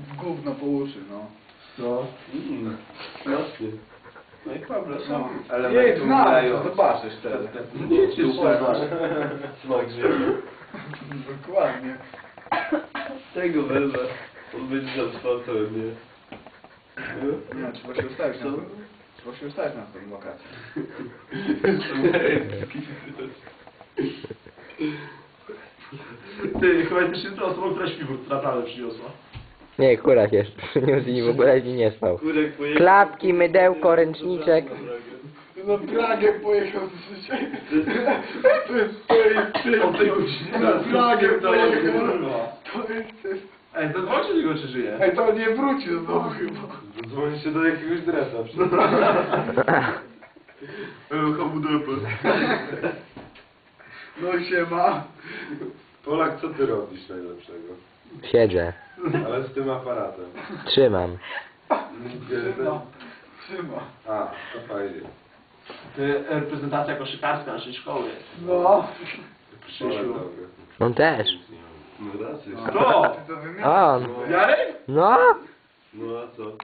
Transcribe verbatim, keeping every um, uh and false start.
gówno po uszy, no. No. Mm. Jasnie. No i dobra, są No. elementy Jedź na umierające. to, zobaczysz teraz. Nie cię słuchasz. Smak życia. Dokładnie. Tego wezmę. On będzie zatrwał całe mnie. Nie, trzeba się ustawić na to. Trzeba się ustawić na tą lokację. Ty, chyba jesteś jedyną osobą, która śpiwór stratale przyniosła. Nie, kurak jeszcze przyniósł i w ogóle mi nie spał. Kurek pojechał. Klapki, mydełko, ręczniczek. No Pragę pojechał dzisiaj. To jest, to jest, to jest, O tej godzinie. na Pragę pojechał. Kurwa. To jest, to jest. Ej, to zobaczysz go, czy żyje. Ej, to nie wróci znowu chyba. Dzwoni się do jakiegoś dresa. Komu dupę. No siema. Polak, co ty robisz najlepszego? Siedzę. Ale z tym aparatem. Trzymam. Trzyma. Trzyma. A, to fajnie. To reprezentacja koszykarska naszej szkoły. No. Polak dobry. On też. No raczej. Kto? Ty to wymieniasz. On. Jarek? No. No a co?